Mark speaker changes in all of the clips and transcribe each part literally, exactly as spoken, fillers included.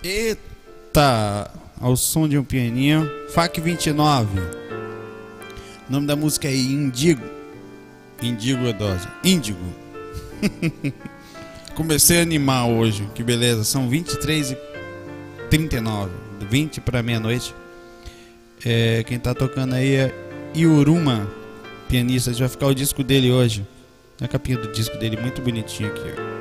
Speaker 1: Eita! Ao som de um pianinho. F A C vinte e nove. O nome da música é Indigo. Indigo Edosa. Índigo. Comecei a animar hoje. Que beleza. São vinte e três e trinta e nove. vinte para meia-noite. É, quem tá tocando aí é Ioruma, pianista. A gente vai ficar o disco dele hoje. A capinha do disco dele, muito bonitinho aqui, ó.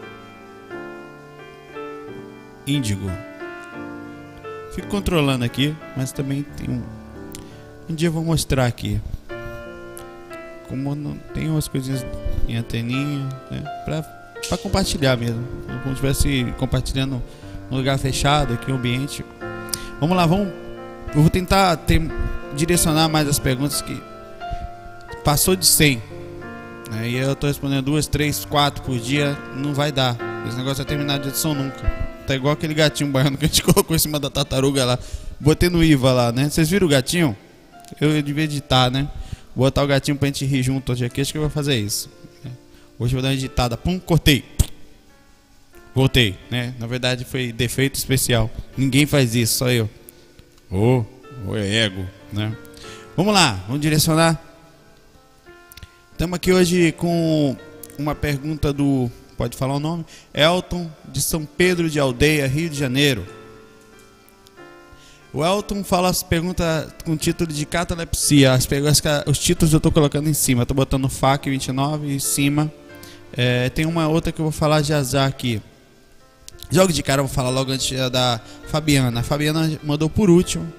Speaker 1: Índigo. Fico controlando aqui, mas também tem um. Um dia eu vou mostrar aqui. Como não tem umas coisinhas em anteninha, né? Pra, pra compartilhar mesmo. Como se estivesse compartilhando num lugar fechado aqui, o ambiente. Vamos lá, vamos. Eu vou tentar ter, direcionar mais as perguntas que passou de cem. Né? E eu tô respondendo duas, três, quatro por dia. Não vai dar. Esse negócio vai terminar de edição nunca. Tá igual aquele gatinho baiano que a gente colocou em cima da tartaruga lá. Botei no I V A lá, né? Vocês viram o gatinho? Eu, eu devia editar, né? Botar o gatinho pra gente rir junto hoje aqui. Acho que eu vou fazer isso. Hoje eu vou dar uma editada. Pum, cortei. Voltei, né? Na verdade foi defeito especial. Ninguém faz isso, só eu. Ô, oh, é ego, né? Vamos lá, vamos direcionar. Estamos aqui hoje com uma pergunta do... Pode falar o nome? Elton, de São Pedro de Aldeia, Rio de Janeiro. O Elton fala as perguntas com título de catalepsia. As perguntas, os títulos eu estou colocando em cima. Estou botando F A C vinte e nove em cima. É, tem uma outra que eu vou falar de azar aqui. Jogo de cara, eu vou falar logo antes da Fabiana. A Fabiana mandou por último.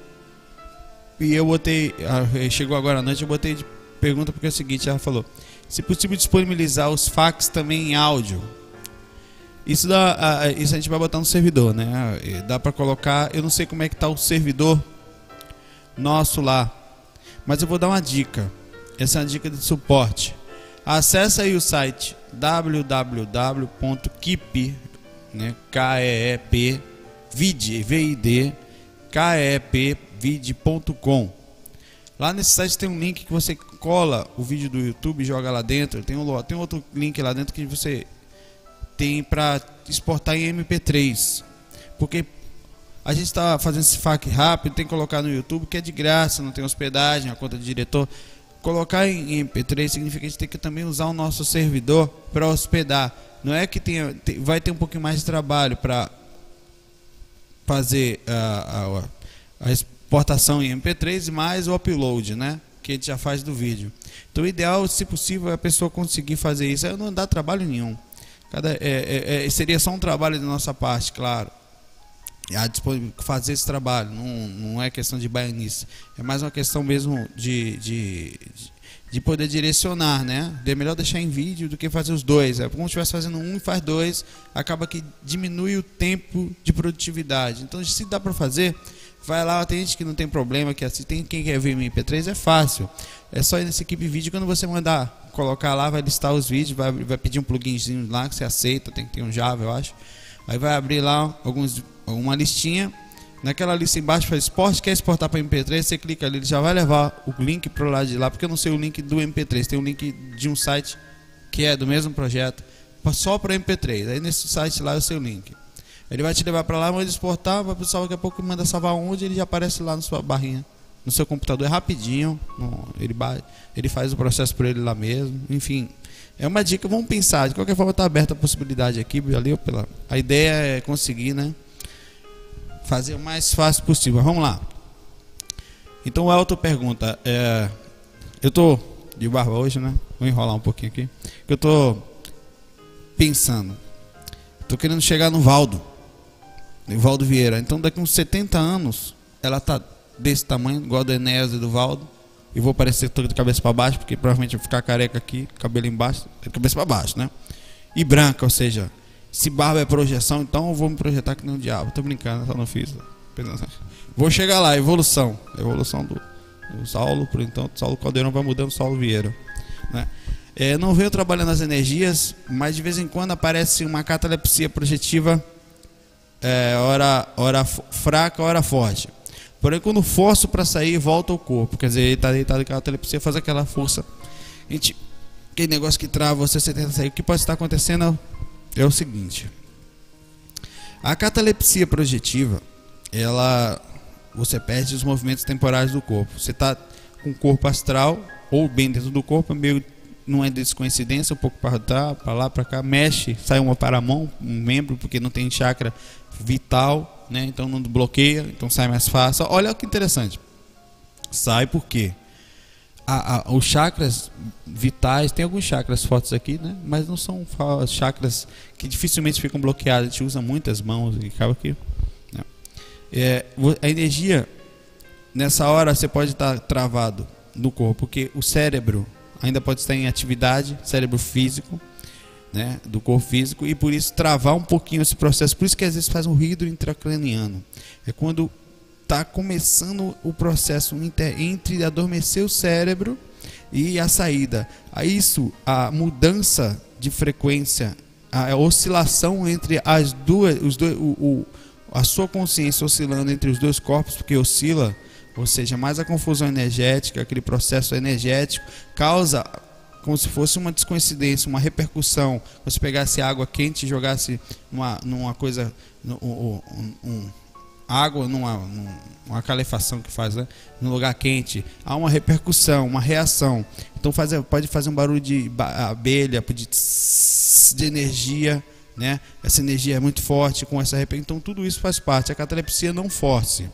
Speaker 1: E eu botei... Chegou agora à noite, eu botei de pergunta porque é o seguinte, ela falou... Se possível disponibilizar os fax também em áudio. Isso, dá, isso a gente vai botar no servidor, né? Dá para colocar... Eu não sei como é que está o servidor nosso lá. Mas eu vou dar uma dica. Essa é uma dica de suporte. Acesse aí o site w w w ponto keep, né? K E E P, vid, V I D, K E E P, vid ponto com. Lá nesse site tem um link que você cola o vídeo do YouTube e joga lá dentro. Tem, um, tem outro link lá dentro que você tem para exportar em M P três. Porque a gente está fazendo esse F A Q rápido, tem que colocar no YouTube, que é de graça, não tem hospedagem, a conta de diretor. Colocar em M P três significa que a gente tem que também usar o nosso servidor para hospedar. Não é que tenha, tem, vai ter um pouquinho mais de trabalho para fazer a, a, a exportação em M P três e mais o upload, né? Que a gente já faz do vídeo. Então o ideal, se possível, é a pessoa conseguir fazer isso. Aí não dá trabalho nenhum. Cada, é, é, é, seria só um trabalho da nossa parte, claro. Fazer esse trabalho. Não, não é questão de baianice. É mais uma questão mesmo de, de, de poder direcionar, né? É melhor deixar em vídeo do que fazer os dois. É como se estivesse fazendo um e faz dois. Acaba que diminui o tempo de produtividade. Então, se dá para fazer... Vai lá, tem gente que não tem problema, que assim, tem quem quer ver em M P três, é fácil. É só ir nessa equipe vídeo, quando você mandar colocar lá, vai listar os vídeos, vai, vai pedir um pluginzinho lá que você aceita, tem que ter um Java, eu acho. Aí vai abrir lá alguns, uma listinha. Naquela lista embaixo faz esporte, quer exportar para M P três, você clica ali, ele já vai levar o link para o lado de lá, porque eu não sei o link do M P três, tem um link de um site que é do mesmo projeto, só para M P três. Aí nesse site lá é o seu link. Ele vai te levar para lá, manda exportar, vai pro salvo, daqui a pouco manda salvar onde, ele já aparece lá na sua barrinha, no seu computador, é rapidinho, ele, ele faz o processo por ele lá mesmo, enfim, é uma dica, vamos pensar, de qualquer forma está aberta a possibilidade aqui, ali, pela, a ideia é conseguir, né, fazer o mais fácil possível. Vamos lá. Então o Elton pergunta, é, eu tô de barba hoje, né, vou enrolar um pouquinho aqui, que eu tô pensando, tô querendo chegar no Valdo, Valdo Vieira. Então daqui uns setenta anos ela tá desse tamanho, igual a do Enéas e do Valdo. E vou parecer todo de cabeça para baixo, porque provavelmente vou ficar careca aqui, cabelo embaixo, de cabeça para baixo, né? E branca, ou seja, se barba é projeção, então eu vou me projetar que nem um diabo. Tô brincando, só não fiz. Vou chegar lá, evolução. Evolução do, do Saulo, por então, Saulo Caldeirão vai mudando, Saulo Vieira, né? É, não venho trabalhando as energias, mas de vez em quando aparece uma catalepsia projetiva, é, hora, hora fraca, hora forte. Porém, quando forço para sair, volta ao corpo. Quer dizer, ele está deitado em catalepsia, faz aquela força. A gente, aquele negócio que trava você, você tenta sair. O que pode estar acontecendo é o seguinte: A catalepsia projetiva, ela, você perde os movimentos temporários do corpo. Você está com o corpo astral ou bem dentro do corpo, meio, não é descoincidência, um pouco para lá, para cá, mexe, sai uma para a mão, um membro, porque não tem chakra vital, né? Então não bloqueia, então sai mais fácil. Olha que interessante. Sai por quê? A, a, os chakras vitais, tem alguns chakras fortes aqui, né? Mas não são chakras que dificilmente ficam bloqueados. A gente usa muitas mãos e acaba aqui, né? É, a energia, nessa hora você pode estar travado no corpo, porque o cérebro ainda pode estar em atividade, cérebro físico, né, do corpo físico, e por isso travar um pouquinho esse processo. Por isso que às vezes faz um ruído intracraniano. É quando está começando o processo entre adormecer o cérebro e a saída. A isso, a mudança de frequência, a oscilação entre as duas, os dois, o, o, a sua consciência oscilando entre os dois corpos, porque oscila, ou seja, mais a confusão energética, aquele processo energético, causa como se fosse uma descoincidência, uma repercussão. Você pegasse água quente e jogasse numa, numa coisa, um, um, um, água numa, numa calefação que faz, né, num lugar quente, há uma repercussão, uma reação. Então faz, pode fazer um barulho de abelha, de, de energia, né? Essa energia é muito forte com essa repercussão. Então tudo isso faz parte. A catalepsia não force.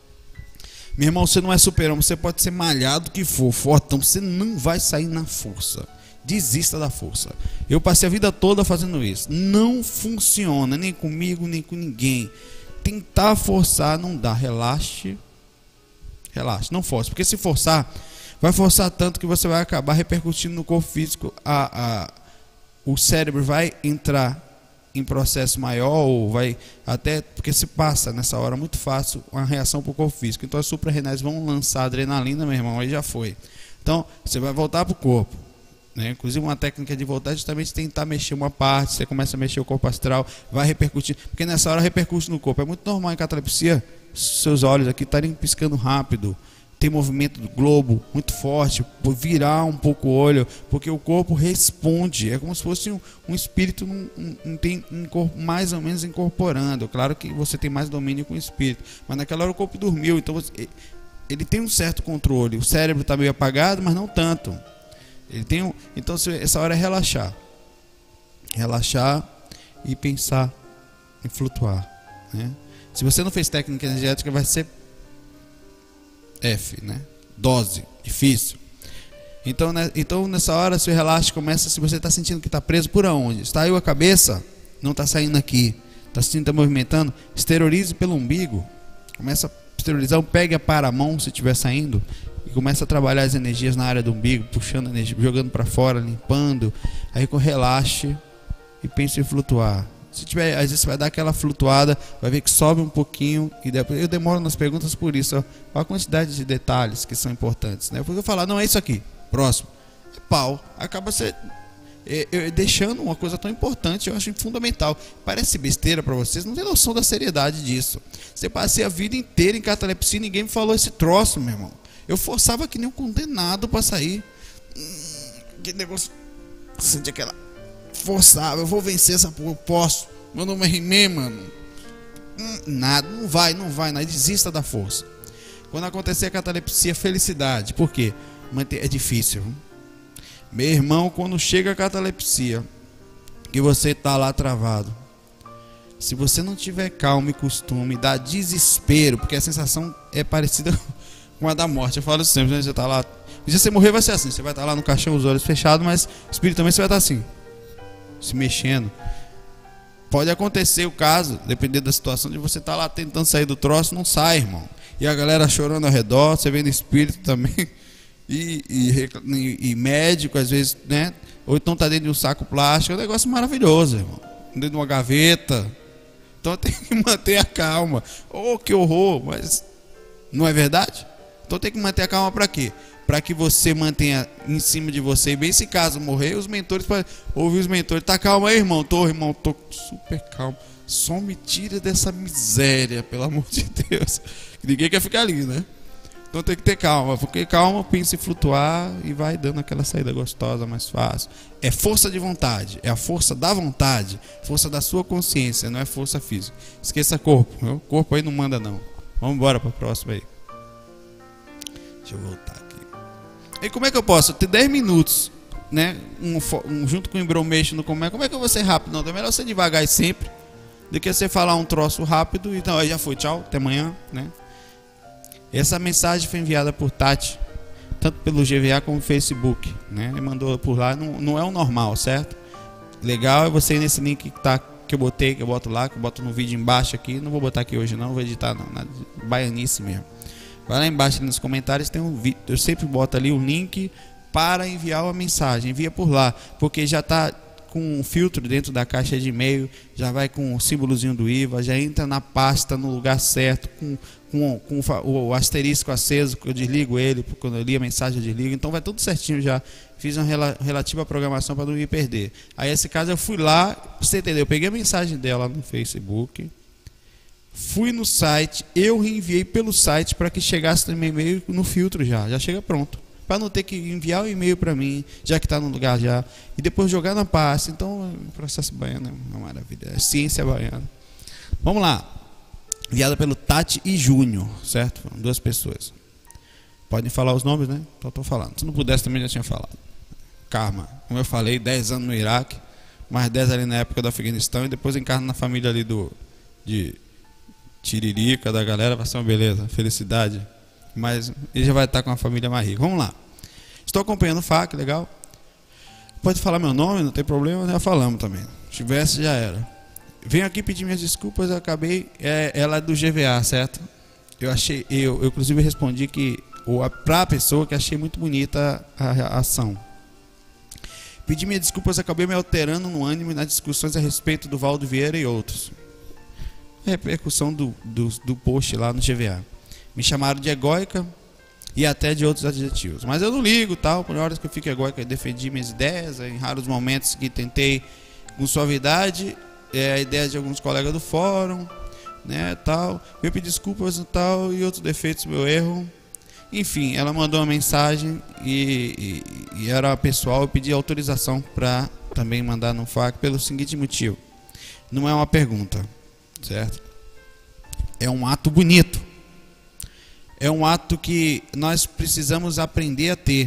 Speaker 1: Meu irmão, você não é super-homem, você pode ser malhado que for, fortão, você não vai sair na força. Desista da força. Eu passei a vida toda fazendo isso. Não funciona, nem comigo, nem com ninguém. Tentar forçar não dá. Relaxe. Relaxe, não force. Porque se forçar, vai forçar tanto que você vai acabar repercutindo no corpo físico. A, a, o cérebro vai entrar em processo maior, ou vai até, porque se passa nessa hora muito fácil uma reação para o corpo físico. Então as suprarrenais vão lançar adrenalina, meu irmão, aí já foi. Então você vai voltar para o corpo, né? Inclusive uma técnica de voltar é justamente tentar mexer uma parte. Você começa a mexer o corpo astral, vai repercutir, porque nessa hora repercute no corpo. É muito normal em catalepsia seus olhos aqui estarem piscando rápido, tem movimento do globo muito forte, virar um pouco o olho, porque o corpo responde. É como se fosse um, um espírito um, um, um, um corpo mais ou menos incorporando. Claro que você tem mais domínio com o espírito, mas naquela hora o corpo dormiu, então você, ele tem um certo controle. O cérebro está meio apagado, mas não tanto. Ele tem um, então essa hora é relaxar, relaxar e pensar em flutuar, né? Se você não fez técnica energética, vai ser F, né? Dose, difícil. Então, né, então nessa hora, seu relaxo começa. Se você está sentindo que está preso, por onde? Saiu a cabeça, não está saindo aqui, está sentindo, está movimentando, esterilize pelo umbigo. Começa a esterilizar, pegue a para a mão se estiver saindo e começa a trabalhar as energias na área do umbigo, puxando energia, jogando para fora, limpando. Aí relaxe e pense em flutuar. Se tiver, às vezes você vai dar aquela flutuada, vai ver que sobe um pouquinho, e depois eu demoro nas perguntas por isso, ó, ó a quantidade de detalhes que são importantes, né? Porque eu falar, não é isso aqui, próximo, é pau, acaba você é, é, deixando uma coisa tão importante. Eu acho fundamental. Parece besteira para vocês, não tem noção da seriedade disso. Você passei a vida inteira em catalepsia e ninguém me falou esse troço, meu irmão. Eu forçava que nem um condenado para sair. Hum, que negócio, sente aquela forçava, eu vou vencer essa porra, eu posso. Meu nome é Rimei, mano. Hum, nada, não vai, não vai, não desista da força. Quando acontecer a catalepsia, felicidade. Por quê? Manter, é difícil. Meu irmão, quando chega a catalepsia, que você tá lá travado, se você não tiver calma e costume, dá desespero, porque a sensação é parecida com a da morte. Eu falo sempre, né? Você tá lá, se você morrer vai ser assim, você vai estar lá no caixão, os olhos fechados, mas espiritualmente você vai estar assim, se mexendo. Pode acontecer o caso, dependendo da situação, de você estar lá tentando sair do troço, não sai, irmão. E a galera chorando ao redor, você vendo espírito também. E, e, e médico, às vezes, né? Ou então tá dentro de um saco plástico. É um negócio maravilhoso, irmão. Dentro de uma gaveta. Então tem que manter a calma. Oh, que horror, mas não é verdade? Então tem que manter a calma para quê? Para que você mantenha em cima de você. E bem, se caso morrer, os mentores podem ouvir os mentores. Tá calma aí, irmão. Tô, irmão, tô super calmo. Só me tira dessa miséria, pelo amor de Deus. Ninguém quer ficar ali, né? Então tem que ter calma, porque calma pensa em flutuar e vai dando aquela saída gostosa, mais fácil. É força de vontade, é a força da vontade, força da sua consciência, não é força física. Esqueça corpo, o corpo aí não manda não. Vamos embora para a próxima aí. Deixa eu voltar aqui. E como é que eu posso ter dez minutos, né, um, um, junto com o embromation no como é, como é que eu vou ser rápido? Não, é melhor ser devagar e sempre, do que você falar um troço rápido, então aí já foi, tchau, até amanhã, né? Essa mensagem foi enviada por Tati, tanto pelo G V A como pelo Facebook, né? Ele mandou por lá, não, não é o normal, certo? Legal é você ir nesse link que, tá, que eu botei, que eu boto lá, que eu boto no vídeo embaixo aqui. Não vou botar aqui hoje não, vou editar não, na baianice mesmo. Vai lá embaixo ali nos comentários, tem um vídeo, eu sempre boto ali o link para enviar uma mensagem, envia por lá, porque já está com um filtro dentro da caixa de e-mail, já vai com o símbolozinho do I V A, já entra na pasta no lugar certo, com, com, com o, o asterisco aceso, que eu desligo ele, quando eu li a mensagem eu desligo, então vai tudo certinho já. Fiz uma rela, relativa programação para não me perder. Aí esse caso eu fui lá, você entendeu, eu peguei a mensagem dela no Facebook, fui no site, eu reenviei pelo site para que chegasse no meu e-mail no filtro já, já chega pronto. Para não ter que enviar o e-mail para mim, já que está no lugar já, e depois jogar na pasta. Então, o processo baiano é uma maravilha, é ciência baiana. Vamos lá. Enviada pelo Tati e Júnior, certo? Foram duas pessoas. Podem falar os nomes, né? Então estou falando. Se não pudesse também já tinha falado. Karma, como eu falei, dez anos no Iraque, mais dez ali na época do Afeganistão, e depois encarna na família ali do, de Tiririca, da galera, vai ser uma beleza, felicidade. Mas ele já vai estar com a família mais rica. Vamos lá. Estou acompanhando o F A Q, legal. Pode falar meu nome, não tem problema, já falamos também. Se tivesse, já era. Venho aqui pedir minhas desculpas, eu acabei. É, ela é do G V A, certo? Eu achei, eu, eu inclusive respondi que, ou para a pessoa que achei muito bonita a, a ação. Pedi minhas desculpas, acabei me alterando no ânimo e nas discussões a respeito do Valdo Vieira e outros. Repercussão do, do, do post lá no G V A. Me chamaram de egóica e até de outros adjetivos. Mas eu não ligo, tal. Por horas que eu fico egóica, eu defendi minhas ideias. Em raros momentos que tentei com suavidade é, a ideia de alguns colegas do fórum, né, tal. Eu pedi desculpas e tal, e outros defeitos, meu erro. Enfim, ela mandou uma mensagem e, e, e era pessoal. Eu pedi autorização para também mandar no F A Q pelo seguinte motivo. Não é uma pergunta, certo? É um ato bonito. É um ato que nós precisamos aprender a ter.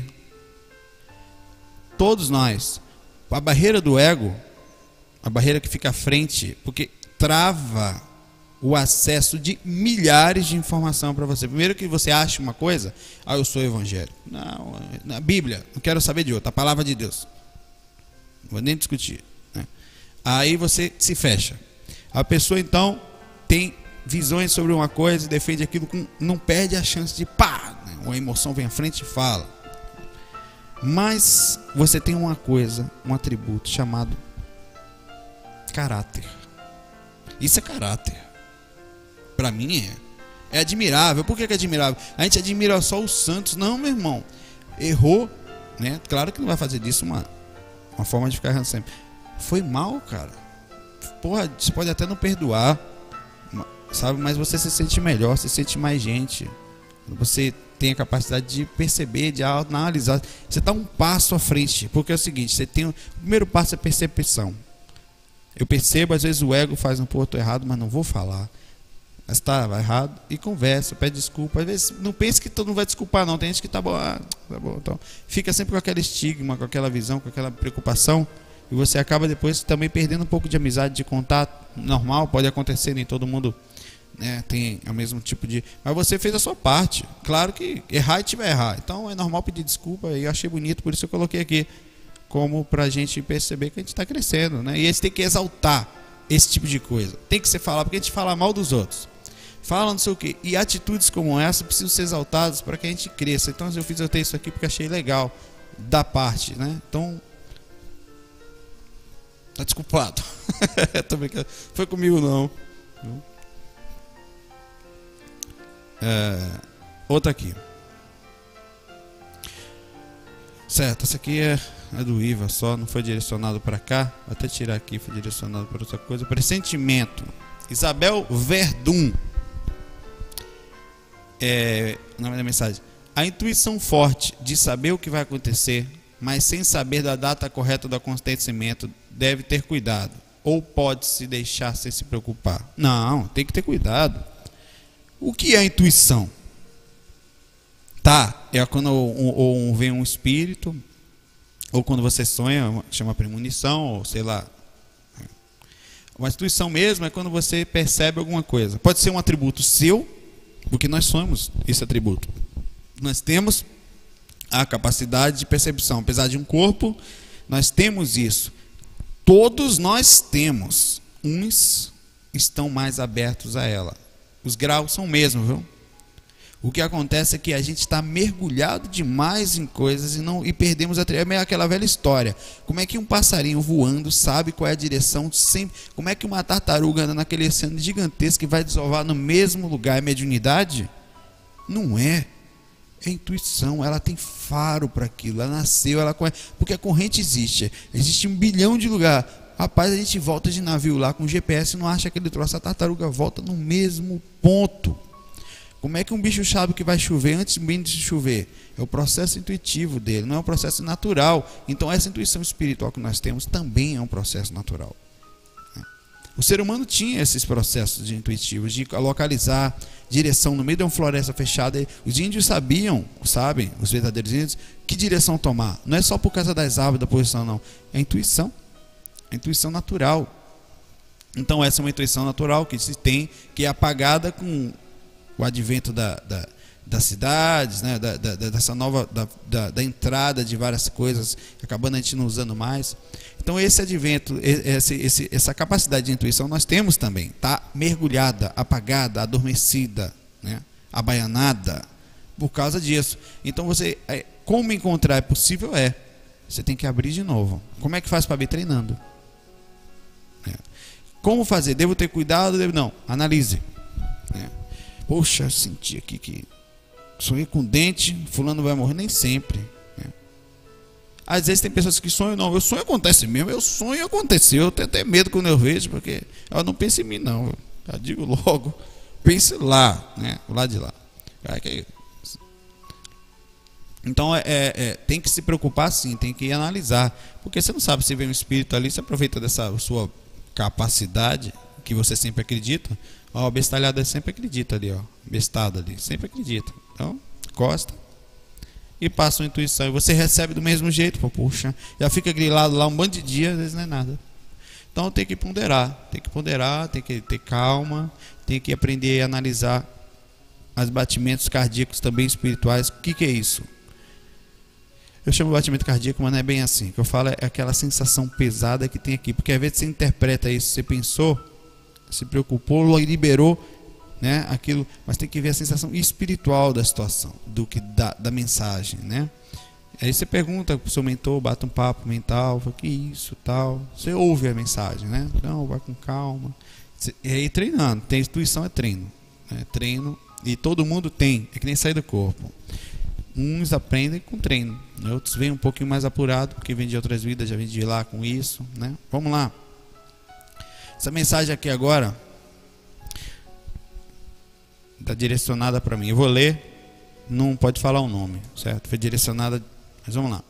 Speaker 1: Todos nós. A barreira do ego, a barreira que fica à frente, porque trava o acesso de milhares de informação para você. Primeiro que você acha uma coisa, ah, eu sou evangélico. Não, na Bíblia, não quero saber de outra, a palavra de Deus. Não vou nem discutir, né? Aí você se fecha. A pessoa então tem visões sobre uma coisa e defende aquilo, com, não perde a chance de pá, né? Uma emoção vem à frente e fala. Mas você tem uma coisa, um atributo chamado caráter. Isso é caráter. Para mim é. É admirável. Por que é admirável? A gente admira só os santos. Não, meu irmão. Errou, né? Claro que não vai fazer disso uma, uma forma de ficar errando sempre. Foi mal, cara. Porra, você pode até não perdoar, sabe, mas você se sente melhor, se sente mais gente. Você tem a capacidade de perceber, de analisar. Você está um passo à frente, porque é o seguinte, você tem o primeiro passo é percepção. Eu percebo, às vezes o ego faz um ponto errado, mas não vou falar. Mas está errado e conversa, pede desculpa. Às vezes não pense que todo mundo vai desculpar, não. Tem gente que tá bom, ah, tá bom, então fica sempre com aquele estigma, com aquela visão, com aquela preocupação. E você acaba depois também perdendo um pouco de amizade, de contato. Normal, pode acontecer, nem todo mundo, né, tem o mesmo tipo de... Mas você fez a sua parte. Claro que errar e tiver errar. Então é normal pedir desculpa. E eu achei bonito, por isso eu coloquei aqui. Como pra gente perceber que a gente está crescendo, né? E a gente tem que exaltar esse tipo de coisa. Tem que ser falar, porque a gente fala mal dos outros. Fala não sei o quê. E atitudes como essa precisam ser exaltadas para que a gente cresça. Então eu fiz até isso aqui porque achei legal da parte, né? Então... Tá desculpado. Tô brincando. Foi comigo não. É, outra aqui. Certo, essa aqui é, é do I V A só, não foi direcionado para cá. Vou até tirar aqui, foi direcionado para outra coisa. Pressentimento. Isabel Verdun. é, o nome da mensagem, a intuição forte de saber o que vai acontecer, mas sem saber da data correta do acontecimento, deve ter cuidado, ou pode se deixar sem se preocupar. Não, tem que ter cuidado. O que é a intuição? Tá, é quando ou, ou vem um espírito, ou quando você sonha, chama premonição, ou sei lá. Uma intuição mesmo é quando você percebe alguma coisa. Pode ser um atributo seu, porque nós somos esse atributo. Nós temos a capacidade de percepção. Apesar de um corpo, nós temos isso. Todos nós temos. Uns estão mais abertos a ela. Os graus são o mesmo, viu? O que acontece é que a gente está mergulhado demais em coisas e, não, e perdemos a... É meio aquela velha história. Como é que um passarinho voando sabe qual é a direção sempre? Como é que uma tartaruga anda naquele oceano gigantesco que vai desovar no mesmo lugar? É mediunidade? Não é. É intuição. Ela tem faro para aquilo. Ela nasceu, ela conhece. Porque a corrente existe. Existe um bilhão de lugares. Rapaz, a gente volta de navio lá com G P S e não acha aquele troço. A tartaruga volta no mesmo ponto. Como é que um bicho sabe que vai chover antes mesmo de chover? É o processo intuitivo dele, não é um processo natural. Então essa intuição espiritual que nós temos também é um processo natural. O ser humano tinha esses processos de intuitivos, de localizar direção no meio de uma floresta fechada. Os índios sabiam, sabem, os verdadeiros índios, que direção tomar. Não é só por causa das árvores, da posição, não. É a intuição. A intuição natural. Então essa é uma intuição natural que se tem, que é apagada com o advento da, da, das cidades, né, da, da, dessa nova da, da, da entrada de várias coisas, acabando a gente não usando mais. Então esse advento, esse, esse, essa capacidade de intuição nós temos também, tá mergulhada, apagada, adormecida, né, abaianada por causa disso. Então você, como encontrar é possível é, você tem que abrir de novo. Como é que faz para abrir? Treinando. É. Como fazer? Devo ter cuidado? Devo... Não, analise. É. Poxa, eu senti aqui que sonhei com dente, fulano vai morrer. Nem sempre, né? Às vezes tem pessoas que sonham, não, eu sonho acontece mesmo, eu sonho aconteceu. Eu tenho até medo quando eu vejo, porque eu não penso em mim não, eu já digo logo, pense lá, né? Lá de lá. Então é, é, tem que se preocupar sim, tem que analisar, porque você não sabe se vem um espírito ali, você aproveita dessa sua capacidade que você sempre acredita. Ó, o bestalhado sempre acredita ali, ó. Bestado ali, sempre acredita. Então, encosta e passa uma intuição. E você recebe do mesmo jeito, pô, puxa, já fica grilado lá um bando de dias, às vezes não é nada. Então tem que ponderar, tem que ponderar, tem que ter calma, tem que aprender a analisar os batimentos cardíacos também espirituais. O que, que é isso? Eu chamo de batimento cardíaco, mas não é bem assim. O que eu falo é aquela sensação pesada que tem aqui. Porque às vezes você interpreta isso, você pensou, se preocupou, liberou, né, aquilo, mas tem que ver a sensação espiritual da situação, do que da, da mensagem, né? Aí você pergunta pro seu mentor, bate um papo mental, fala, que isso, tal. Você ouve a mensagem, né? Não, vai com calma. E aí treinando, tem intuição é treino, né? Treino, e todo mundo tem, é que nem sair do corpo. Uns aprendem com treino, outros vêm um pouquinho mais apurado, porque vem de outras vidas, já vem de lá com isso, né? Vamos lá. Essa mensagem aqui agora está direcionada para mim. Eu vou ler, não pode falar o nome, certo? Foi direcionada, mas vamos lá.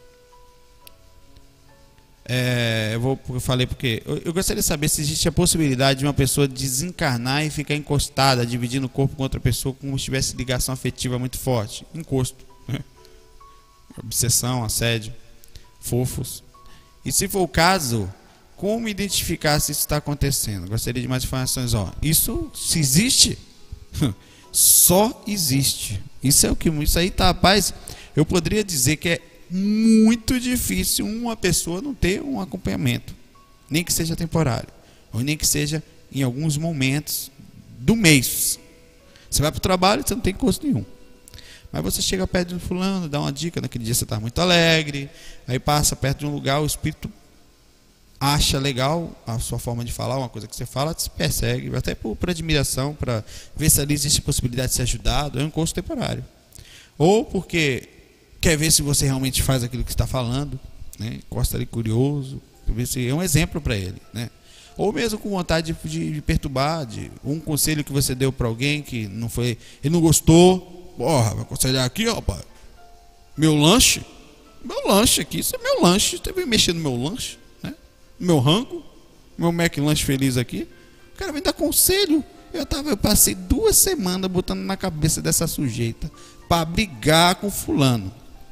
Speaker 1: É, eu, vou, eu falei porque eu, eu gostaria de saber se existe a possibilidade de uma pessoa desencarnar e ficar encostada, dividindo o corpo com outra pessoa, como se tivesse ligação afetiva muito forte. Encosto, né? Obsessão, assédio, fofos. E se for o caso, como identificar se isso está acontecendo? Gostaria de mais informações. Ó, isso, se existe, só existe. Isso é o que isso aí tá, rapaz. Eu poderia dizer que é muito difícil uma pessoa não ter um acompanhamento, nem que seja temporário, ou nem que seja em alguns momentos do mês. Você vai para o trabalho, você não tem custo nenhum. Mas você chega perto de um fulano, dá uma dica, naquele dia você está muito alegre, aí passa perto de um lugar, o espírito acha legal a sua forma de falar, uma coisa que você fala, te persegue, até por, por admiração, para ver se ali existe possibilidade de ser ajudado, é um encosto temporário. Ou porque quer ver se você realmente faz aquilo que está falando, né? Encosta ali curioso, ver se é um exemplo para ele, né? Ou mesmo com vontade de, de, de perturbar, de um conselho que você deu para alguém que não foi, ele não gostou. Porra, vai aconselhar aqui, rapaz. Meu lanche, meu lanche aqui, isso é meu lanche. Você vem mexer no meu lanche, né? Meu rango, meu McLanche feliz aqui. O cara vem dar conselho. Eu, tava, eu passei duas semanas botando na cabeça dessa sujeita para brigar com fulano.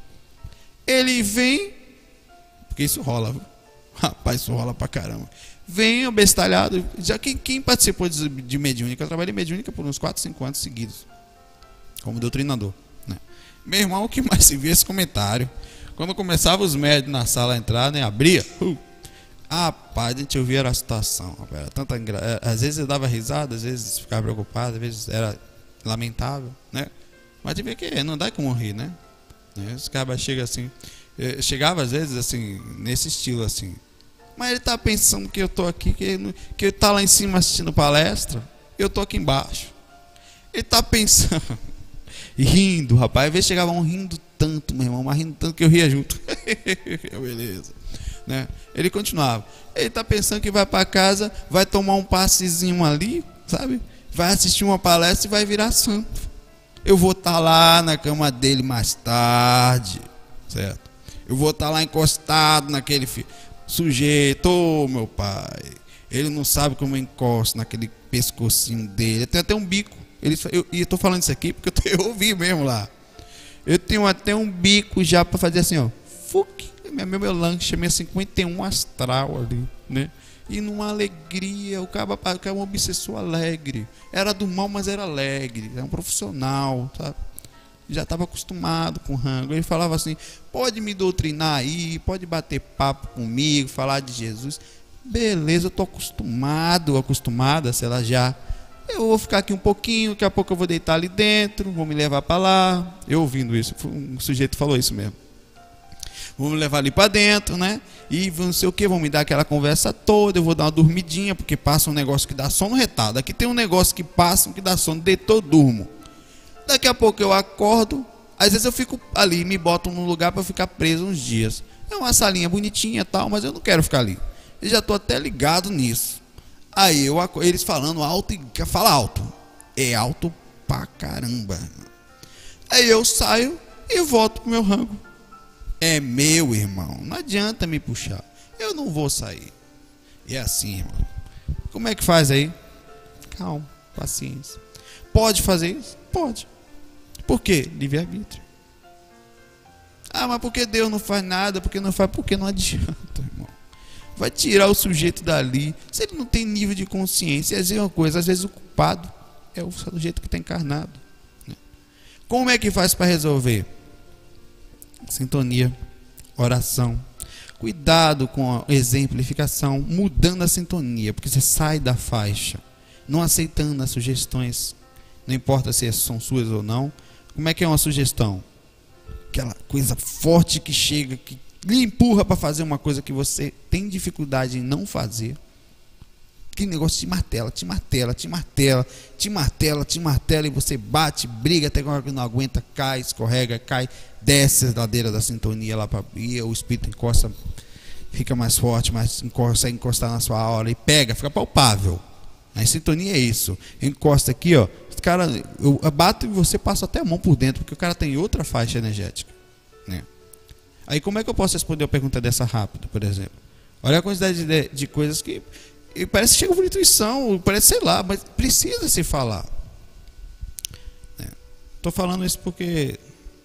Speaker 1: Ele vem, porque isso rola, viu? Rapaz, isso rola pra caramba. Vem abestalhado. Já quem, quem participou de, de mediúnica, eu trabalhei em mediúnica por uns quatro, cinco anos seguidos, como doutrinador, né? Meu irmão, o que mais se via esse comentário? Quando começava os médios na sala a entrar, né? Abria. Uh, rapaz, a gente ouvia a situação. Rapaz, era tanta engra... Às vezes eu dava risada, às vezes ficava preocupado, às vezes era lamentável, né? Mas devia que não dá como rir, né? Os cabas chegam assim. Chegava às vezes assim, nesse estilo assim. Mas ele tá pensando que eu tô aqui, que ele, que ele tá lá em cima assistindo palestra, eu tô aqui embaixo. Ele tá pensando, rindo, rapaz. Às vezes chegava um rindo tanto, meu irmão, mas rindo tanto que eu ria junto. Beleza, né? Ele continuava. Ele tá pensando que vai para casa, vai tomar um passezinho ali, sabe? Vai assistir uma palestra e vai virar santo. Eu vou estar lá na cama dele mais tarde, certo? Eu vou estar lá encostado naquele filho. Sujeito, oh, meu pai, ele não sabe como eu encosto naquele pescocinho dele. Tem até um bico. Ele, eu estou falando isso aqui porque eu, tô, eu ouvi mesmo lá. Eu tenho até um bico já para fazer assim, ó. Fuc, meu, meu lanche, minha cinquenta e um astral ali, né? E numa alegria, o cara, o cara é um obsessor alegre. Era do mal, mas era alegre. Era um profissional, sabe? Já estava acostumado com rango. Ele falava assim: pode me doutrinar aí, pode bater papo comigo, falar de Jesus. Beleza, eu estou acostumado, acostumada, sei lá, já. Eu vou ficar aqui um pouquinho, daqui a pouco eu vou deitar ali dentro, vou me levar para lá. Eu ouvindo isso, um sujeito falou isso mesmo. Vou me levar ali para dentro, né? E não sei o que, vão me dar aquela conversa toda. Eu vou dar uma dormidinha, porque passa um negócio que dá sono retado. Aqui tem um negócio que passa, que dá sono, deitou, durmo. Daqui a pouco eu acordo. Às vezes eu fico ali, me botam num lugar para ficar preso uns dias. É uma salinha bonitinha e tal, mas eu não quero ficar ali. Eu já estou até ligado nisso. Aí eu, eles falando alto, e fala alto. É alto pra caramba. Aí eu saio e volto pro meu rango. É meu, irmão. Não adianta me puxar. Eu não vou sair. E é assim, irmão. Como é que faz aí? Calma, paciência. Pode fazer isso? Pode. Por quê? Livre-arbítrio. Ah, mas por que Deus não faz nada? Porque não faz? Porque não adianta, irmão. Vai tirar o sujeito dali. Se ele não tem nível de consciência, às vezes é uma coisa, às vezes o culpado é o sujeito que está encarnado, né? Como é que faz para resolver? Sintonia, oração, cuidado com a exemplificação, mudando a sintonia, porque você sai da faixa, não aceitando as sugestões, não importa se são suas ou não. Como é que é uma sugestão? Aquela coisa forte que chega, que lhe empurra para fazer uma coisa que você tem dificuldade em não fazer. Que negócio te martela, te martela, te martela, te martela, te martela, e você bate, briga, até que não aguenta, cai, escorrega, cai, desce a ladeira da sintonia lá para abrir, o espírito encosta, fica mais forte, mas consegue encostar na sua aura e pega, fica palpável. A sintonia é isso. Encosta aqui, ó. Cara, eu bato e você passa até a mão por dentro, porque o cara tem outra faixa energética, né? Aí como é que eu posso responder a pergunta dessa rápido, por exemplo? Olha a quantidade de, de coisas que e parece que chega por intuição, parece, sei lá, mas precisa se falar. Estou é. falando isso porque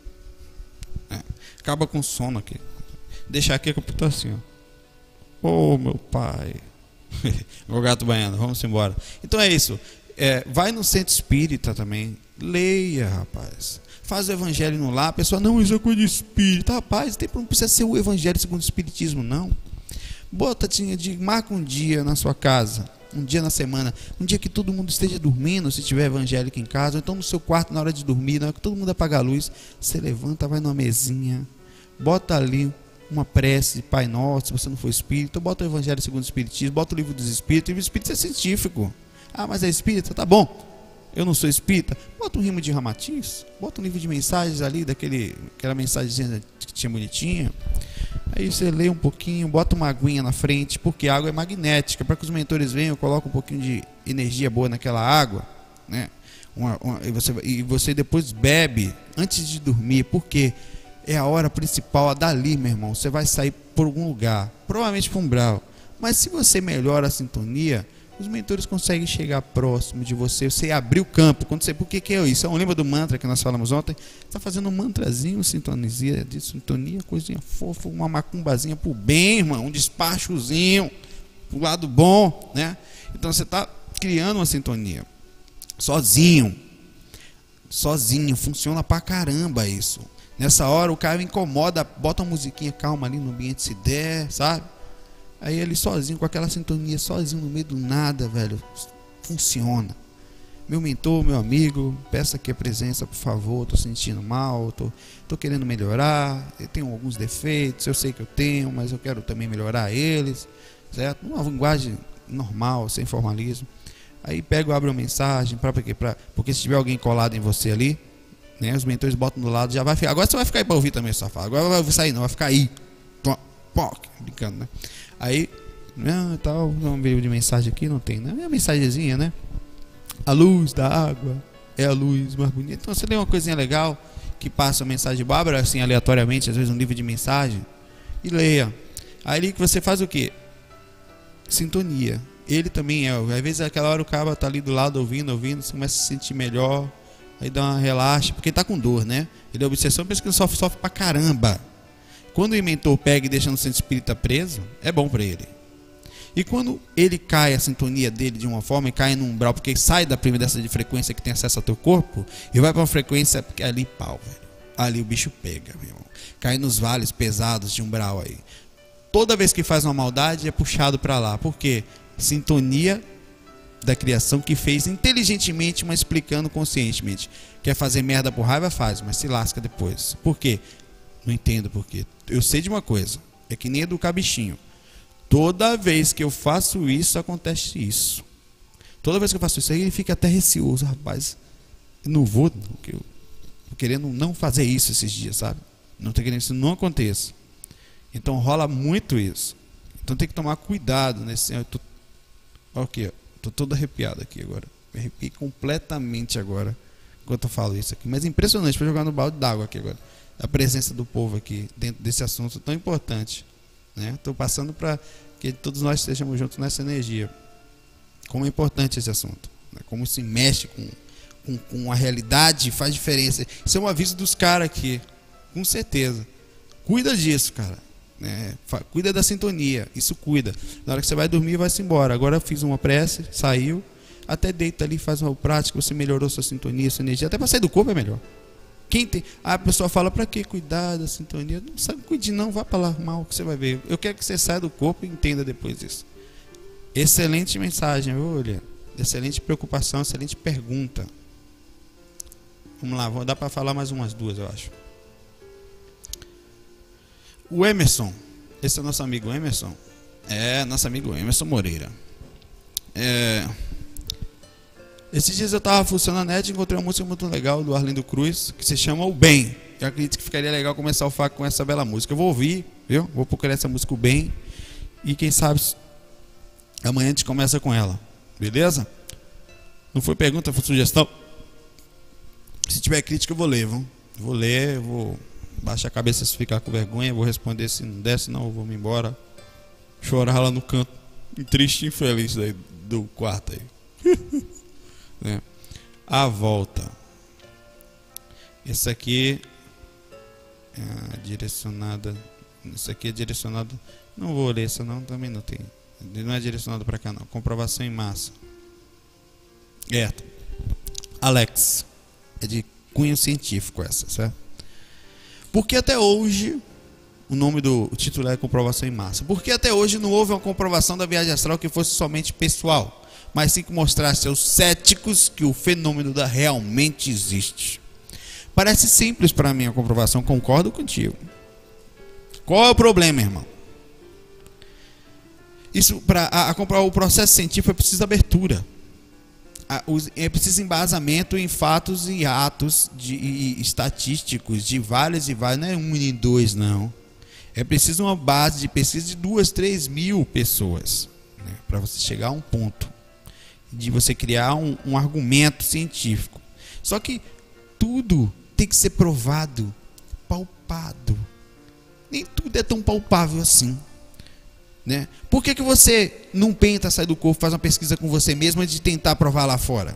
Speaker 1: é, acaba com sono aqui. Deixar aqui a computador assim, ó. Oh, meu pai. O gato banhando, vamos embora. Então é isso. É, vai no centro espírita também. Leia, rapaz. Faz o evangelho no lar. A pessoa, não, isso é coisa de espírita. Rapaz, não precisa ser o evangelho segundo o espiritismo, não. Bota, de, marca um dia na sua casa, um dia na semana, um dia que todo mundo esteja dormindo, se tiver evangélico em casa, ou então no seu quarto na hora de dormir, na hora que todo mundo apaga a luz, você levanta, vai numa mesinha, bota ali uma prece de Pai Nosso, se você não for espírita, bota o evangelho segundo o espiritismo, bota o livro dos espíritos. O livro dos espíritos é científico. Ah, mas é espírita? Tá bom. Eu não sou espírita. Bota um rimo de Ramatiz, bota um livro de mensagens ali, daquele, aquela mensagem que tinha bonitinha. Aí você lê um pouquinho, bota uma aguinha na frente, porque a água é magnética. Para que os mentores venham, coloca um pouquinho de energia boa naquela água, né? Uma, uma, e, você, e você depois bebe antes de dormir, porque é a hora principal. Dali, meu irmão, você vai sair por algum lugar, provavelmente para um umbral. Mas se você melhora a sintonia, os mentores conseguem chegar próximo de você. Você abrir o campo. Quando você, por que, que é isso? Não lembra do mantra que nós falamos ontem? Você está fazendo um mantrazinho, sintonia, de sintonia, coisinha fofa, uma macumbazinha pro bem, irmão, um despachozinho pro lado bom, né? Então você está criando uma sintonia. Sozinho. Sozinho. Funciona pra caramba isso. Nessa hora o cara incomoda, bota uma musiquinha calma ali no ambiente se der, sabe? Aí ele sozinho, com aquela sintonia, sozinho no meio do nada, velho, funciona. Meu mentor, meu amigo, peça aqui a presença, por favor. Tô sentindo mal, tô, tô querendo melhorar. Eu tenho alguns defeitos, eu sei que eu tenho, mas eu quero também melhorar eles, certo? Uma linguagem normal, sem formalismo. Aí pega, abre uma mensagem, pra, pra, pra, porque se tiver alguém colado em você ali, né, os mentores botam do lado, já vai ficar. Agora você vai ficar aí para ouvir também, safado. Agora vai sair, não, vai ficar aí. Pô, brincando, né? Aí, não, tal, não veio de mensagem aqui, não tem, né? É uma mensagenzinha, né? A luz da água é a luz mais bonita. Então você lê uma coisinha legal que passa uma mensagem bárbara, assim, aleatoriamente, às vezes um livro de mensagem, e leia. Aí que você faz o quê? Sintonia. Ele também é, às vezes aquela hora o cara tá ali do lado ouvindo, ouvindo, você começa a se sentir melhor, aí dá uma relaxa, porque ele tá com dor, né? Ele é obsessão, pensa que ele sofre, sofre pra caramba. Quando o mentor pega e deixa no centro espírita preso, é bom para ele. E quando ele cai, a sintonia dele de uma forma, e cai num umbral, porque sai da primeira dessa de frequência que tem acesso ao teu corpo, e vai para uma frequência, porque ali pau, velho. Ali o bicho pega, meu irmão. Cai nos vales pesados de umbral aí. Toda vez que faz uma maldade, é puxado para lá. Por quê? Sintonia da criação que fez inteligentemente, mas explicando conscientemente. Quer fazer merda por raiva, faz, mas se lasca depois. Por quê? Não entendo por quê. Eu sei de uma coisa. É que nem educar bichinho. Toda vez que eu faço isso, acontece isso. Toda vez que eu faço isso, aí ele fica até receoso. Rapaz, eu não vou, eu tô querendo não fazer isso esses dias, sabe? Não tô querendo que isso não aconteça. Então rola muito isso. Então tem que tomar cuidado nesse. Eu tô, ok, tô todo arrepiado aqui agora. Me arrepiei completamente agora enquanto eu falo isso aqui. Mas é impressionante para jogar no balde d'água aqui agora. A presença do povo aqui dentro desse assunto tão importante, né? Estou passando para que todos nós estejamos juntos nessa energia. Como é importante esse assunto, né? Como se mexe com, com, com a realidade, faz diferença. Isso é um aviso dos caras aqui, com certeza. Cuida disso, cara, né? Cuida da sintonia, isso cuida. Na hora que você vai dormir, vai-se embora. Agora eu fiz uma prece, saiu, até deita ali, faz uma prática, você melhorou sua sintonia, sua energia, até para sair do corpo é melhor. Quem tem, a pessoa fala, para que cuidar da sintonia? Não sabe, cuide não, vá para lá mal que você vai ver. Eu quero que você saia do corpo e entenda depois isso. Excelente mensagem, olha. Excelente preocupação, excelente pergunta. Vamos lá, vou dar para falar mais umas duas, eu acho. O Emerson, esse é nosso amigo Emerson. É, nosso amigo Emerson Moreira. É... Esses dias eu estava funcionando na net e encontrei uma música muito legal do Arlindo Cruz, que se chama O Bem. Eu acredito que ficaria legal começar o F A Q com essa bela música. Eu vou ouvir, viu? Vou procurar essa música O Bem. E quem sabe amanhã a gente começa com ela. Beleza? Não foi pergunta, foi sugestão. Se tiver crítica eu vou ler, viu? Vou ler, vou baixar a cabeça se ficar com vergonha, vou responder se não der, senão eu vou me embora. Chorar lá no canto, triste e infeliz daí, do quarto aí. É. A volta. Essa aqui é direcionada. Essa aqui é direcionada. Não vou ler essa não, também não tem. Não é direcionada para cá não. Comprovação em massa. É. Alex. É de cunho científico essa, certo? Porque até hoje o nome do o título é comprovação em massa. Porque até hoje não houve uma comprovação da viagem astral que fosse somente pessoal, mas sim que mostrasse aos céticos que o fenômeno da realmente existe. Parece simples para mim a comprovação, concordo contigo. Qual é o problema, irmão? Isso para a, a, o processo científico é preciso abertura. A, os, é preciso embasamento em fatos e atos de, e, estatísticos de vários e vários, não é um nem dois, não. É preciso uma base de pesquisa de duas, três mil pessoas, né, para você chegar a um ponto de você criar um, um argumento científico. Só que tudo tem que ser provado, palpado. Nem tudo é tão palpável assim, né? Por que que você não tenta sair do corpo, faz uma pesquisa com você mesmo antes de tentar provar lá fora?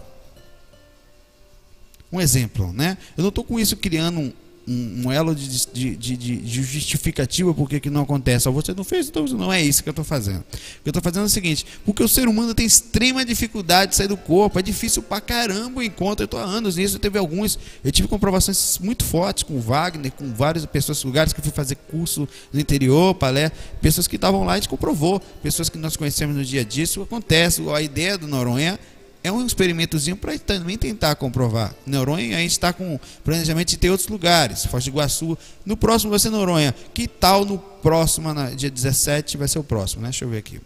Speaker 1: Um exemplo, né? Eu não estou com isso criando um, um, um elo de, de, de, de justificativa por que que não acontece. Você não fez, então não é isso que eu estou fazendo. O que eu estou fazendo é o seguinte: porque o ser humano tem extrema dificuldade de sair do corpo. É difícil pra caramba o encontro. Eu estou há anos nisso. Eu teve alguns, eu tive comprovações muito fortes com o Wagner, com várias pessoas, lugares que eu fui fazer curso no interior, palestra, pessoas que estavam lá, a gente comprovou, pessoas que nós conhecemos no dia a dia. Isso acontece. A ideia do Noronha é um experimentozinho para também tentar comprovar. Noronha, a gente está com planejamento de ter outros lugares. Foz do Iguaçu. No próximo vai ser Noronha. Que tal no próximo, na, dia dezessete, vai ser o próximo, né? Deixa eu ver aqui.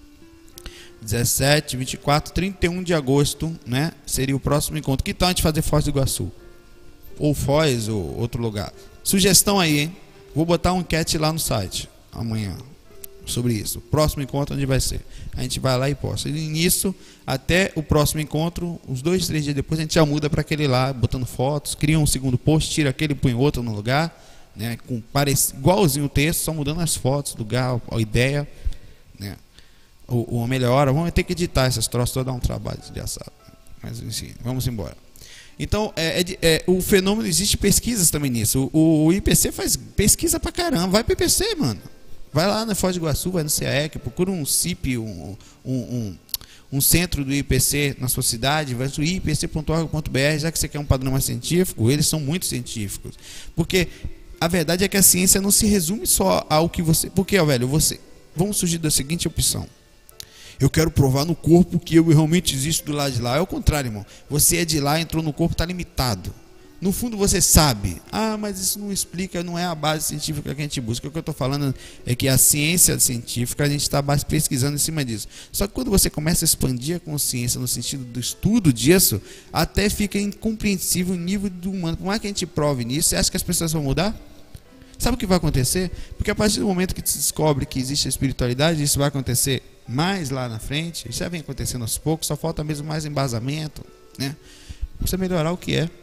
Speaker 1: dezessete, vinte e quatro, trinta e um de agosto, né? Seria o próximo encontro. Que tal a gente fazer Foz do Iguaçu? Ou Foz, ou outro lugar. Sugestão aí, hein? Vou botar um enquete lá no site amanhã sobre isso. O próximo encontro onde vai ser? A gente vai lá e posta. E nisso, até o próximo encontro, os dois, três dias depois, a gente já muda para aquele lá, botando fotos, cria um segundo post, tira aquele e põe outro no lugar, né, com parec... igualzinho o texto, só mudando as fotos, lugar, a ideia, né, ou, ou melhora. Vamos ter que editar essas troças, só dar um trabalho de assado. Mas enfim, vamos embora. Então, é, é, é, o fenômeno, existe pesquisas também nisso. O, o I P C faz pesquisa pra caramba. Vai pro I P C, mano. Vai lá na Foz do Iguaçu, vai no C A E C, procura um C I P, um, um, um, um centro do I P C na sua cidade, vai no i p c ponto org ponto b r, já que você quer um padrão mais científico, eles são muito científicos. Porque a verdade é que a ciência não se resume só ao que você... Porque, ó, velho, você... Vamos surgir da seguinte opção: eu quero provar no corpo que eu realmente existo do lado de lá. É o contrário, irmão. Você é de lá, entrou no corpo, está limitado. No fundo você sabe, ah, mas isso não explica, não é a base científica que a gente busca. O que eu estou falando é que a ciência científica, a gente está pesquisando em cima disso. Só que quando você começa a expandir a consciência no sentido do estudo disso, até fica incompreensível o nível do humano. Por mais que a gente prove nisso, você acha que as pessoas vão mudar? Sabe o que vai acontecer? Porque a partir do momento que se descobre que existe a espiritualidade, isso vai acontecer mais lá na frente. Isso já vem acontecendo aos poucos, só falta mesmo mais embasamento, né? Precisa melhorar o que é.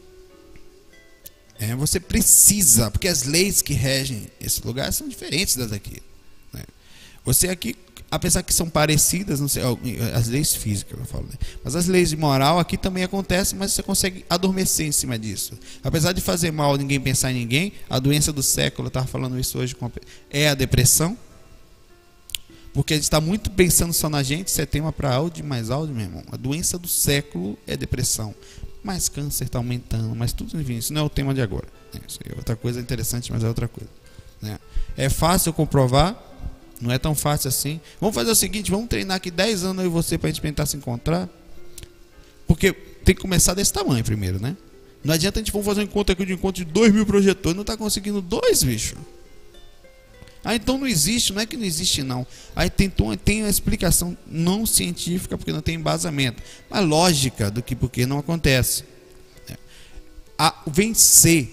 Speaker 1: É, você precisa, porque as leis que regem esse lugar são diferentes das daqui, né? Você aqui, apesar que são parecidas, não sei, as leis físicas, eu falo, né? Mas as leis de moral aqui também acontecem, mas você consegue adormecer em cima disso. Apesar de fazer mal ninguém pensar em ninguém, a doença do século, eu estava falando isso hoje, é a depressão. Porque a gente está muito pensando só na gente. Isso é tema para áudio, mais áudio, meu irmão. A doença do século é depressão. Mas câncer está aumentando, mas tudo, enfim, isso não é o tema de agora. Isso é outra coisa interessante, mas é outra coisa, né? É fácil comprovar? Não é tão fácil assim. Vamos fazer o seguinte, vamos treinar aqui dez anos eu e você para a gente tentar se encontrar. Porque tem que começar desse tamanho primeiro, né? Não adianta a gente for fazer um encontro aqui de um encontro de dois mil projetores, não está conseguindo dois, bicho. Ah, então não existe, não é que não existe não. Aí tem, tem uma explicação não científica, porque não tem embasamento, mas lógica do que porque não acontece. A vencer,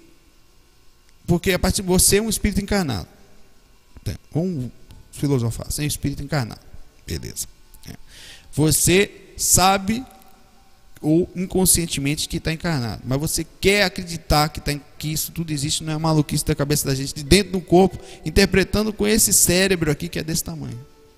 Speaker 1: porque a partir de você é um espírito encarnado. Vamos filosofar, você é um espírito encarnado, beleza. Você sabe ou inconscientemente que está encarnado, mas você quer acreditar que, tá, que isso tudo existe, não é maluquice da cabeça da gente, de dentro do corpo, interpretando com esse cérebro aqui que é desse tamanho.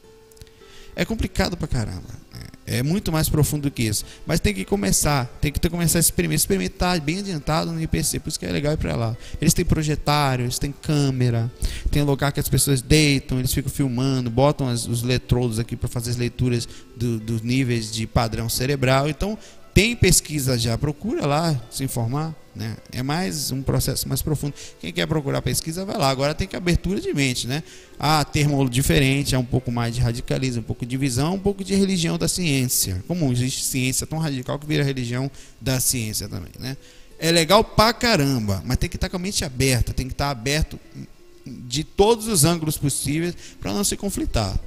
Speaker 1: É complicado pra caramba, é muito mais profundo do que isso, mas tem que começar, tem que ter, começar a experimentar, experimentar bem adiantado no I P C, por isso que é legal ir para lá. Eles têm projetário, eles têm câmera, tem lugar que as pessoas deitam, eles ficam filmando, botam as, os eletrodos aqui para fazer as leituras do, dos níveis de padrão cerebral. Então tem pesquisa já, procura lá se informar, né? É mais um processo mais profundo. Quem quer procurar pesquisa, vai lá. Agora tem que abertura de mente, né? Ah, termo diferente, é um pouco mais de radicalismo, um pouco de visão, um pouco de religião da ciência. Como existe ciência tão radical que vira religião da ciência também, né? É legal pra caramba, mas tem que estar com a mente aberta, tem que estar aberto de todos os ângulos possíveis para não se conflitar.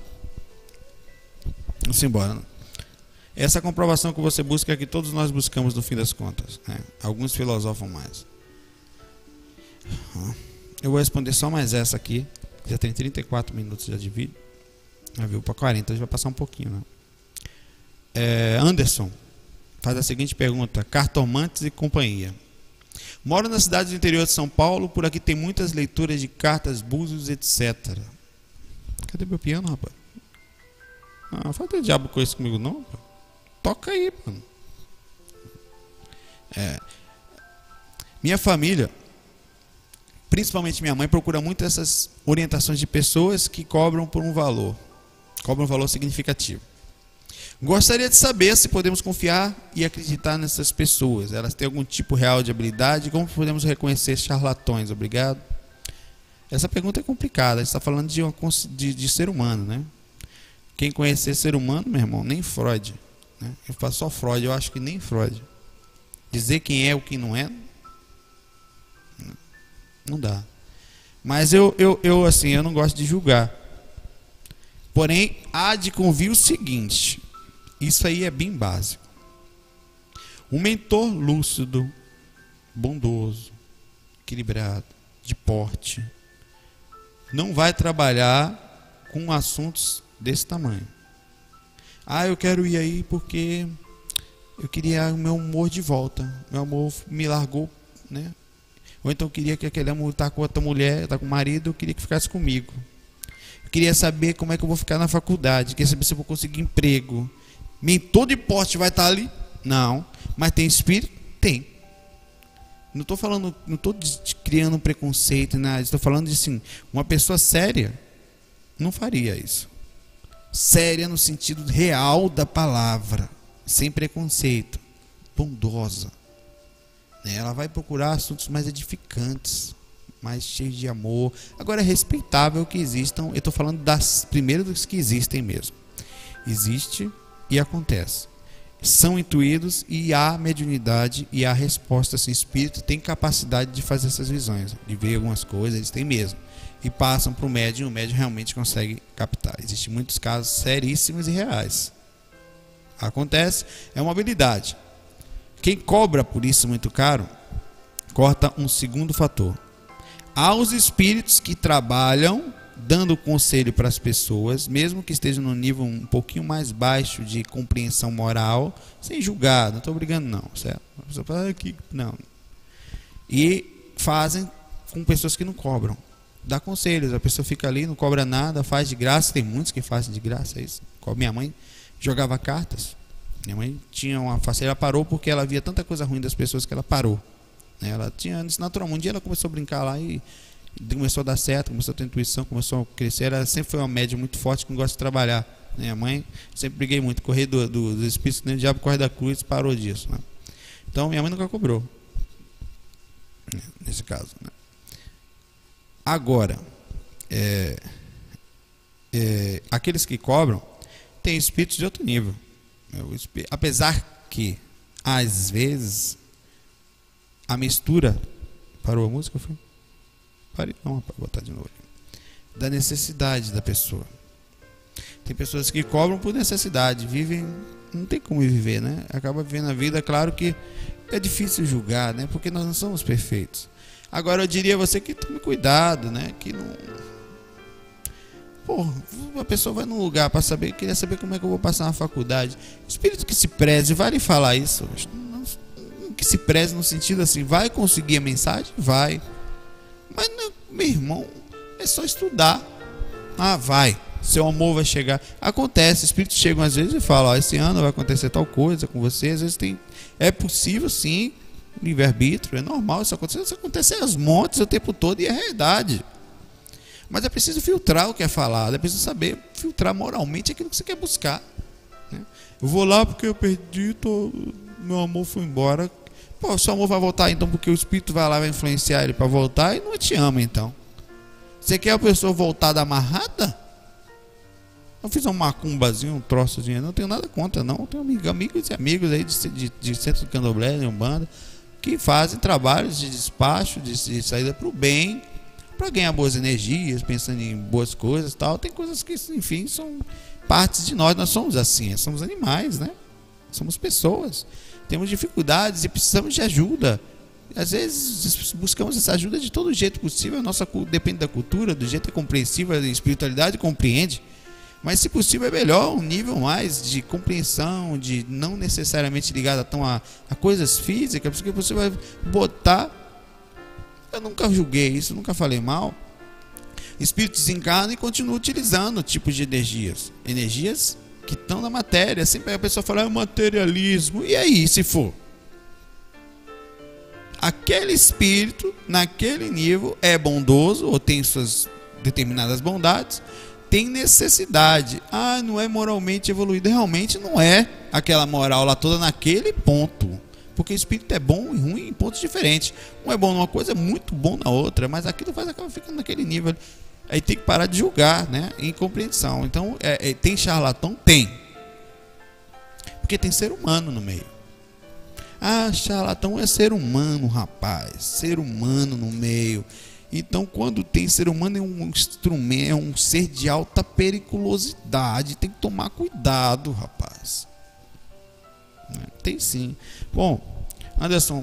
Speaker 1: Vamos embora. Essa comprovação que você busca é que todos nós buscamos no fim das contas, né? Alguns filosofam mais. Eu vou responder só mais essa aqui. Já tem trinta e quatro minutos já de vídeo. Já viu para quarenta, a gente vai passar um pouquinho, né? É, Anderson faz a seguinte pergunta: cartomantes e companhia. Moro na cidade do interior de São Paulo. Por aqui tem muitas leituras de cartas, búzios, etcétera. Cadê meu piano, rapaz? Não, faz ter diabo com isso comigo não, rapaz. Toca aí, mano. É, minha família, principalmente minha mãe, procura muito essas orientações de pessoas que cobram por um valor, cobram um valor significativo. Gostaria de saber se podemos confiar e acreditar nessas pessoas. Elas têm algum tipo real de habilidade? Como podemos reconhecer charlatões? Obrigado. Essa pergunta é complicada. A gente está falando de, uma, de, de ser humano, né? Quem conhecer ser humano, meu irmão, nem Freud, né? Eu faço só Freud, eu acho que nem Freud. Dizer quem é ou quem não é, não dá. Mas eu, eu, eu, assim, eu não gosto de julgar. Porém, há de convir o seguinte: isso aí é bem básico. Um mentor lúcido, bondoso, equilibrado, de porte, não vai trabalhar com assuntos desse tamanho. Ah, eu quero ir aí porque eu queria o meu amor de volta. Meu amor me largou, né? Ou então eu queria que aquele amor tá com outra mulher, tá com o marido, eu queria que ficasse comigo. Eu queria saber como é que eu vou ficar na faculdade, queria saber se eu vou conseguir emprego. Mentor de porte vai estar ali? Não. Mas tem espírito? Tem. Não estou falando, não estou criando preconceito, nada. Estou falando de assim, uma pessoa séria não faria isso. Séria no sentido real da palavra, sem preconceito, bondosa. Ela vai procurar assuntos mais edificantes, mais cheios de amor. Agora é respeitável que existam. Eu estou falando das primeiras dos que existem mesmo. Existe e acontece. São intuídos e há mediunidade e há resposta. Assim, espírito tem capacidade de fazer essas visões, de ver algumas coisas, eles têm mesmo. E passam para o médium e o médium realmente consegue captar. Existem muitos casos seríssimos e reais. Acontece, é uma habilidade. Quem cobra por isso muito caro, corta um segundo fator. Há os espíritos que trabalham dando conselho para as pessoas, mesmo que estejam num nível um pouquinho mais baixo de compreensão moral, sem julgar, não estou brigando não, certo? A pessoa fala, aqui, não. E fazem com pessoas que não cobram. Dá conselhos, a pessoa fica ali, não cobra nada, faz de graça, tem muitos que fazem de graça isso. Minha mãe jogava cartas. Minha mãe tinha uma facilidade, ela parou porque ela via tanta coisa ruim das pessoas que ela parou. Ela tinha isso natural. Um dia ela começou a brincar lá e começou a dar certo, começou a ter intuição, começou a crescer. Ela sempre foi uma média muito forte que não gosta de trabalhar. Minha mãe sempre briguei muito, correr do, do, dos espíritos, nem o diabo corre da cruz, parou disso. Né? Então minha mãe nunca cobrou. Nesse caso. Né? Agora, é, é, aqueles que cobram têm espíritos de outro nível. Apesar que, às vezes, a mistura... Parou a música? Foi? Parei. Não, vou botar de novo. Da necessidade da pessoa. Tem pessoas que cobram por necessidade. Vivem... Não tem como viver, né? Acaba vivendo a vida. Claro que é difícil julgar, né? Porque nós não somos perfeitos. Agora, eu diria a você que tome cuidado, né? Que não... Pô, a pessoa vai num lugar para saber, queria saber como é que eu vou passar na faculdade. Espírito que se preze, vale falar isso. Que se preze no sentido assim, vai conseguir a mensagem? Vai. Mas, não, meu irmão, é só estudar. Ah, vai. Seu amor vai chegar. Acontece, espíritos chegam às vezes e falam, ó, esse ano vai acontecer tal coisa com você. Às vezes tem... É possível, sim, livre-arbítrio, é normal isso acontecer. Isso acontece às montes o tempo todo e é realidade. Mas é preciso filtrar o que é falado, é preciso saber filtrar moralmente aquilo que você quer buscar. Né? Eu vou lá porque eu perdi, tô, meu amor foi embora. Pô, seu amor vai voltar então porque o espírito vai lá e vai influenciar ele para voltar e não te ama então. Você quer a pessoa voltada amarrada? Eu fiz um macumbazinho, um troçozinho, não tenho nada contra não. Eu tenho amigos e amigos aí de, de, de centro de candomblé, de umbanda, que fazem trabalhos de despacho, de, de saída para o bem, para ganhar boas energias, pensando em boas coisas e tal. Tem coisas que, enfim, são partes de nós. Nós somos assim, somos animais, né? Somos pessoas. Temos dificuldades e precisamos de ajuda. Às vezes buscamos essa ajuda de todo jeito possível. A nossa depende da cultura, do jeito que é compreensível, a espiritualidade compreende. Mas, se possível, é melhor um nível mais de compreensão, de não necessariamente ligado a, tão a, a coisas físicas, porque você vai botar. Eu nunca julguei isso, nunca falei mal. Espíritos desencarnam e continuam utilizando tipos de energias. Energias que estão na matéria. Sempre a pessoa fala, é materialismo. E aí, se for? Aquele espírito, naquele nível, é bondoso, ou tem suas determinadas bondades, tem necessidade. Ah, não é moralmente evoluído. Realmente não é aquela moral lá toda naquele ponto. Porque o espírito é bom e ruim em pontos diferentes. Um é bom numa coisa, é muito bom na outra, mas aquilo faz acaba ficando naquele nível. Aí tem que parar de julgar, né? Em compreensão. Então, é, é, tem charlatão? Tem. Porque tem ser humano no meio. Ah, charlatão é ser humano, rapaz. Ser humano no meio. Então, quando tem ser humano, é um instrumento, é um ser de alta periculosidade. Tem que tomar cuidado, rapaz. Tem sim. Bom, Anderson,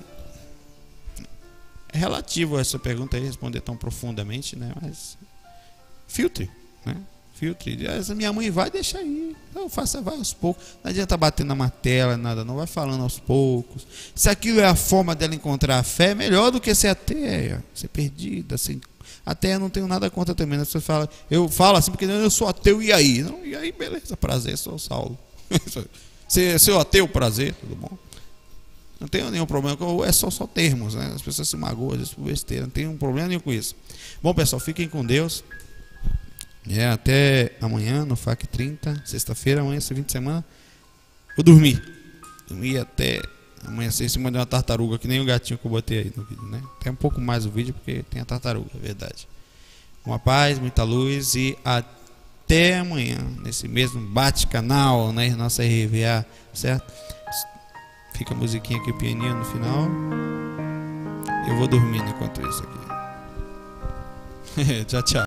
Speaker 1: é relativo a essa pergunta aí, responder tão profundamente, né? Mas filtre, né? Filtre. Essa minha mãe vai deixar aí. Não, faça, vai aos poucos. Não adianta bater na martela, nada, não. Vai falando aos poucos. Se aquilo é a forma dela encontrar a fé, melhor do que ser ateia, ser perdida, ser... Ateia não tenho nada contra também. As pessoas falam, eu falo assim, porque eu sou ateu, e aí? Não, e aí, beleza, prazer, sou o Saulo. Se seu ateu, prazer, tudo bom? Não tenho nenhum problema, é só, só termos, né? As pessoas se magoam, às vezes por besteira, não tenho um problema nenhum com isso. Bom, pessoal, fiquem com Deus. É, até amanhã no F A C trinta, sexta-feira, amanhã, esse fim de semana. Vou dormir. Dormir até amanhã, em cima de uma tartaruga, que nem o gatinho que eu botei aí no vídeo, né? Tem um pouco mais o vídeo, porque tem a tartaruga, é verdade. Uma paz, muita luz e até amanhã, nesse mesmo bate-canal, né? Nossa R V A, certo? Fica a musiquinha aqui, o pianinho no final. Eu vou dormindo enquanto isso aqui. Tchau, tchau.